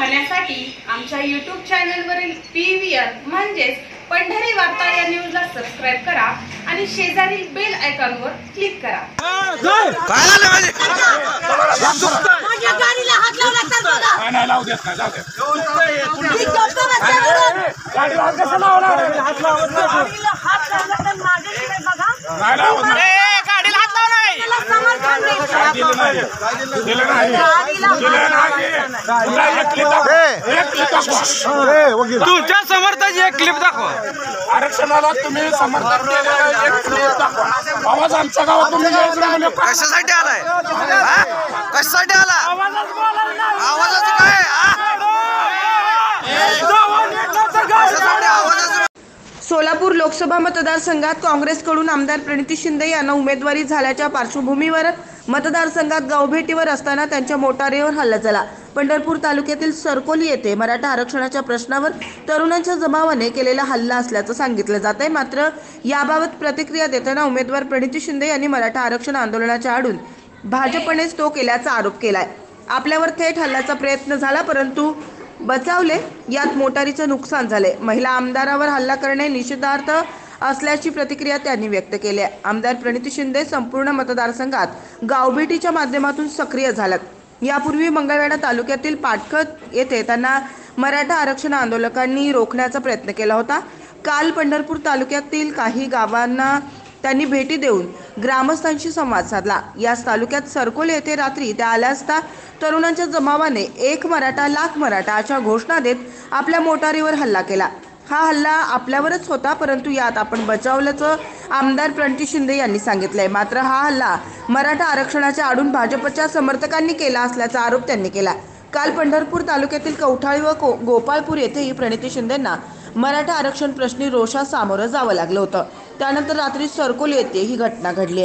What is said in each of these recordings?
पाहण्यासाठी आमच्या YouTube चॅनलवरील PVR म्हणजेच पंढरी वार्ता या न्यूजला सबस्क्राइब करा आणि शेजारील बेल आयकॉनवर क्लिक करा। काय झालं माझ्या गाडीला हात लावला तर बघा। नाही लावू देत नाही, जाऊ दे। गाडीला हात कसा लावला? हात लावला तर माझ्या बघा। नाही लावत नाही, गाडीला हात लावला नाही। समर्थन नाही। दिलं नाही। एक क्लिप दाखव। तुमच्या समर्थाची एक क्लिप दाखव। आरक्षणाला तुम्ही समर्थन केलं, एक क्लिप दाखव। आवाज आमच्या गावात तुम्ही कशासाठी आलाय? कशासाठी आला? आवाजाचं काय? सोलापूर लोकसभा मतदारसंघात काँग्रेसकडून आमदार प्रणिती शिंदे यांना उमेदवारी झाल्याच्या पार्श्वभूमीवर मतदारसंघात गावभेटीवर असताना त्यांच्या मोटारीवर हल्ला झाला। पंढरपूर तालुक्यातील सरकोली येथे मराठा आरक्षणाच्या प्रश्नावर तरुणांच्या जमावाने केलेला हल्ला असल्याचं सांगितलं जात आहे। मात्र याबाबत प्रतिक्रिया देताना उमेदवार प्रणिती शिंदे यांनी मराठा आरक्षण आंदोलनाच्या आडून भाजपनेच तो केल्याचा आरोप केलाय। आपल्यावर थेट हल्ल्याचा प्रयत्न झाला परंतु बचावले, यात मोटारीचं नुकसान झाले। महिला आमदारावर हल्ला करणे निषेधार्थ असल्याची प्रतिक्रिया त्यांनी व्यक्त केली आहे। आमदार प्रणिती शिंदे संपूर्ण मतदारसंघात गावभेटीच्या माध्यमातून सक्रिय झालेत। यापूर्वी मंगळवेढा तालुक्यातील पाटखत येथे त्यांना मराठा आरक्षण आंदोलकांनी रोखण्याचा प्रयत्न केला होता। काल पंढरपूर तालुक्यातील काही गावांना त्यांनी भेटी देऊन ग्रामस्थांशी संवाद साधला। याच तालुक्यात सरकोली येथे रात्री त्या आल्या असता तरुणांच्या जमावाने एक मराठा लाख मराठा अशा घोषणा देत आपल्या मोटारीवर हल्ला केला। हा हल्ला आपल्यावरच होता परंतु यात आपण बचावल्याचं आमदार प्रणिती शिंदे यांनी सांगितलंय। मात्र हा हल्ला मराठा आरक्षणाच्या आडून भाजपच्या समर्थकांनी केला असल्याचा आरोप त्यांनी केला। काल पंढरपूर तालुक्यातील कवठाळी व गोपाळपूर येथेही प्रणिती शिंदेंना मराठा आरक्षण प्रश्नी रोषास सामोरं जावं लागलं होतं। त्यानंतर रात्री सरकोली येथे ही घटना घडली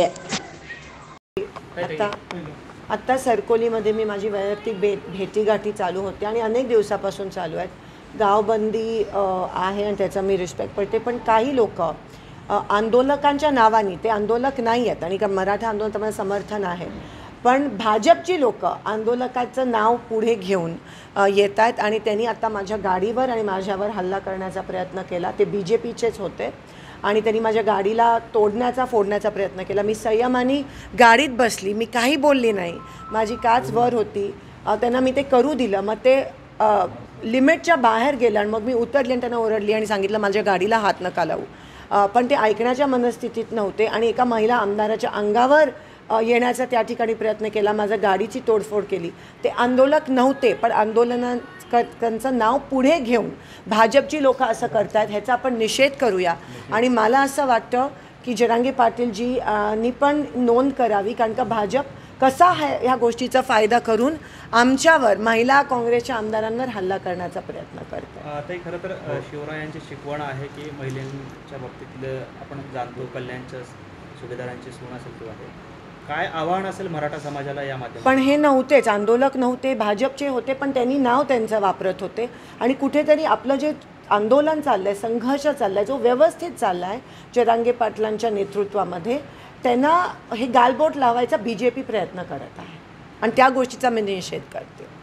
आहे। आता सरकोलीमध्ये मी माझी वैयक्तिक भेटीगाठी चालू होते आणि अनेक दिवसापासून चालू आहेत। गावबंदी आहे आणि त्याचा मी रिस्पेक्ट करते, पण काही लोक आंदोलकांच्या नावाने, ते आंदोलक नाही आहेत आणि मराठा आंदोलन मला समर्थन आहे, पण भाजपची लोक आंदोलकाचं नाव पुढे घेऊन येत आहेत आणि त्यांनी आता माझ्या गाडीवर आणि माझ्यावर हल्ला करण्याचा प्रयत्न केला। ते BJPचेच होते आणि त्यांनी माझ्या गाडीला फोडण्याचा प्रयत्न केला। मी संयमाने गाडीत बसली, मी काही बोलली नाही, माझी काच वर होती, त्यांना मी ते करू दिलं। मग ते लिमिटच्या बाहेर गेलं आणि मग मी उतरली आणि त्यांना ओरडली आणि सांगितलं माझ्या गाडीला हात नका लावू। पण ते ऐकण्याच्या मनस्थितीत नव्हते आणि एका महिला आमदाराच्या अंगावर येण्याचा त्या ठिकाणी प्रयत्न केला, माझ्या गाडीची तोडफोड केली। ते आंदोलक नव्हते, पण आंदोलनाचं नाव पुढे घेऊन भाजपची लोक असं करतात, ह्याचा आपण निषेध करूया। आणि मला असं वाटतं की जरांगे पाटीलजींनी पण नोंद करावी, कारण का भाजप कसा ह्या गोष्टीचा फायदा करून आमच्यावर, महिला काँग्रेसच्या आमदारांवर हल्ला करण्याचा प्रयत्न करते। आता खरं तर शिवरायांची शिकवण आहे की महिलांच्या बाबतीतलं आपण जाणतो, कल्याणच्या सुभेदारांची सून असेल किंवा काय आव्हान असेल मराठा समाजाला या माध्यमातून? पण हे नव्हतेच, आंदोलक नव्हते, भाजपचे होते, पण त्यांनी नाव त्यांचं वापरत होते आणि कुठेतरी आपलं जे आंदोलन चाललं आहे, संघर्ष चालला आहे, जो व्यवस्थित चालला आहे जरांगे पाटलांच्या नेतृत्वामध्ये, त्यांना हे गालबोट लावायचा BJP प्रयत्न करत आहे आणि त्या गोष्टीचा मी निषेध करते।